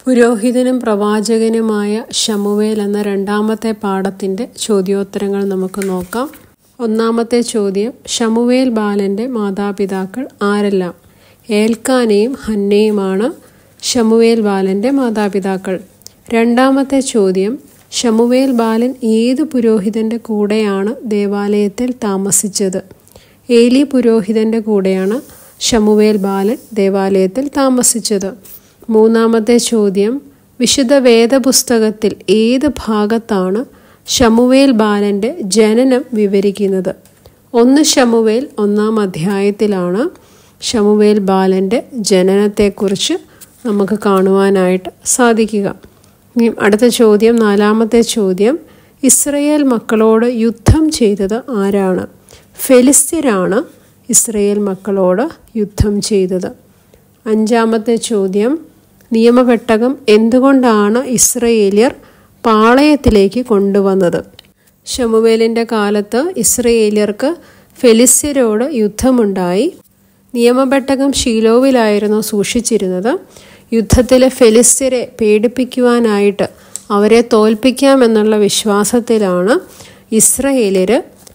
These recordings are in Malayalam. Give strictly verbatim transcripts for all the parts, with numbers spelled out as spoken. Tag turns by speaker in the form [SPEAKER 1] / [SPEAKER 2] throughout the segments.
[SPEAKER 1] പുരോഹിതനും പ്രവാചകനുമായ ശമൂവേൽ എന്ന രണ്ടാമത്തെ പാഠത്തിൻ്റെ ചോദ്യോത്തരങ്ങൾ നമുക്ക് നോക്കാം. ഒന്നാമത്തെ ചോദ്യം, ശമൂവേൽ ബാലൻ്റെ മാതാപിതാക്കൾ ആരെല്ലാം? ഏൽക്കാനയും ഹന്നയുമാണ് ശമൂവേൽ ബാലൻ്റെ മാതാപിതാക്കൾ. രണ്ടാമത്തെ ചോദ്യം, ശമൂവേൽ ബാലൻ ഏത് പുരോഹിതൻ്റെ കൂടെയാണ് ദേവാലയത്തിൽ താമസിച്ചത്? ഏലി പുരോഹിതൻ്റെ കൂടെയാണ് ശമൂവേൽ ബാലൻ ദേവാലയത്തിൽ താമസിച്ചത്. മൂന്നാമത്തെ ചോദ്യം, വിശുദ്ധ വേദപുസ്തകത്തിൽ ഏത് ഭാഗത്താണ് ശമൂവേൽ ബാലൻ്റെ ജനനം വിവരിക്കുന്നത്? ഒന്ന് ശമൂവേൽ ഒന്നാം അധ്യായത്തിലാണ് ശമൂവേൽ ബാലൻ്റെ ജനനത്തെക്കുറിച്ച് നമുക്ക് കാണുവാനായിട്ട് സാധിക്കുക. ഇനി അടുത്ത ചോദ്യം, നാലാമത്തെ ചോദ്യം, ഇസ്രയേൽ മക്കളോട് യുദ്ധം ചെയ്തത് ആരാണ്? ഫെലിസ്ത്യരാണ് ഇസ്രയേൽ മക്കളോട് യുദ്ധം ചെയ്തത്. അഞ്ചാമത്തെ ചോദ്യം, നിയമപെട്ടകം എന്തുകൊണ്ടാണ് ഇസ്രയേലിയർ പാളയത്തിലേക്ക് കൊണ്ടുവന്നത്? ശമൂവേലിൻ്റെ കാലത്ത് ഇസ്രയേലിയർക്ക് ഫെലിസ്ത്യരോട് യുദ്ധമുണ്ടായി. നിയമപെട്ടകം ശീലോവിലായിരുന്നു സൂക്ഷിച്ചിരുന്നത്. യുദ്ധത്തിലെ ഫെലിസ്ത്യരെ പേടിപ്പിക്കുവാനായിട്ട് അവരെ തോൽപ്പിക്കാമെന്നുള്ള വിശ്വാസത്തിലാണ് ഇസ്രയേലിയർ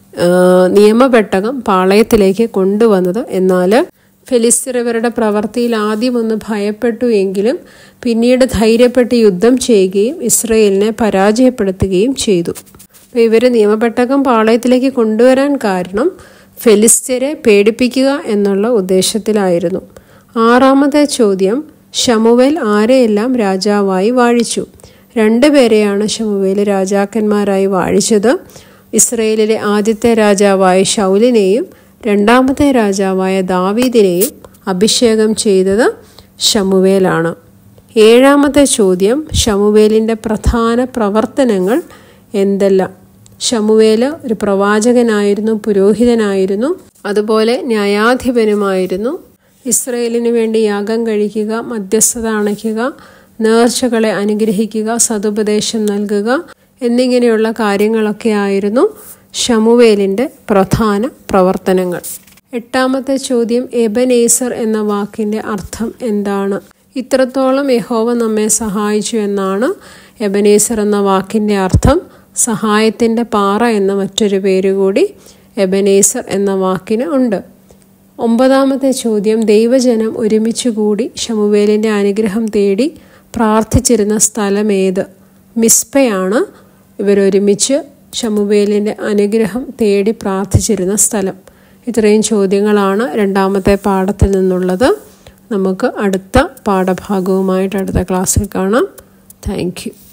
[SPEAKER 1] നിയമപെട്ടകം പാളയത്തിലേക്ക് കൊണ്ടുവന്നത്. എന്നാൽ ഫെലിസ്ത്യർ ഇവരുടെ പ്രവൃത്തിയിൽ ആദ്യം ഒന്ന് ഭയപ്പെട്ടു എങ്കിലും പിന്നീട് ധൈര്യപ്പെട്ട് യുദ്ധം ചെയ്യുകയും ഇസ്രയേലിനെ പരാജയപ്പെടുത്തുകയും ചെയ്തു. അപ്പോൾ ഇവർ നിയമപെട്ടകം പാളയത്തിലേക്ക് കൊണ്ടുവരാൻ കാരണം ഫെലിസ്ത്യരെ പേടിപ്പിക്കുക എന്നുള്ള ഉദ്ദേശത്തിലായിരുന്നു. ആറാമത്തെ ചോദ്യം, ശമൂവേൽ ആരെയെല്ലാം രാജാവായി വാഴിച്ചു? രണ്ടുപേരെയാണ് ശമൂവേൽ രാജാക്കന്മാരായി വാഴിച്ചത്. ഇസ്രയേലിലെ ആദ്യത്തെ രാജാവായ ശൗലിനെയും രണ്ടാമത്തെ രാജാവായ ദാവീദിനെയും അഭിഷേകം ചെയ്തത് ശമൂവേലാണ്. ഏഴാമത്തെ ചോദ്യം, ശമൂവേലിൻ്റെ പ്രധാന പ്രവർത്തനങ്ങൾ എന്തെല്ലാം? ശമൂവേൽ ഒരു പ്രവാചകനായിരുന്നു, പുരോഹിതനായിരുന്നു, അതുപോലെ ന്യായാധിപനുമായിരുന്നു. ഇസ്രയേലിന് വേണ്ടി യാഗം കഴിക്കുക, മധ്യസ്ഥത അണയ്ക്കുക, നേർച്ചകളെ അനുഗ്രഹിക്കുക, സതുപദേശം നൽകുക എന്നിങ്ങനെയുള്ള കാര്യങ്ങളൊക്കെ ആയിരുന്നു ശമൂവേലിൻ്റെ പ്രധാന പ്രവർത്തനങ്ങൾ. എട്ടാമത്തെ ചോദ്യം, എബനേസർ എന്ന വാക്കിൻ്റെ അർത്ഥം എന്താണ്? ഇത്രത്തോളം യഹോവ നമ്മെ സഹായിച്ചു എന്നാണ് എബനേസർ എന്ന വാക്കിൻ്റെ അർത്ഥം. സഹായത്തിൻ്റെ പാറ എന്ന മറ്റൊരു പേര് കൂടി എബനേസർ എന്ന വാക്കിന് ഉണ്ട്. ഒമ്പതാമത്തെ ചോദ്യം, ദൈവജനം ഒരുമിച്ച് കൂടി ശമൂവേലിൻ്റെ അനുഗ്രഹം തേടി പ്രാർത്ഥിച്ചിരുന്ന സ്ഥലം ഏത്? മിസ്പയാണ് ഇവരൊരുമിച്ച് ശമൂവേലിൻ്റെ അനുഗ്രഹം തേടി പ്രാർത്ഥിച്ചിരുന്ന സ്ഥലം. ഇത്രയും ചോദ്യങ്ങളാണ് രണ്ടാമത്തെ പാഠത്തിൽ നിന്നുള്ളത്. നമുക്ക് അടുത്ത പാഠഭാഗവുമായിട്ട് അടുത്ത ക്ലാസ്സിൽ കാണാം. Thank U.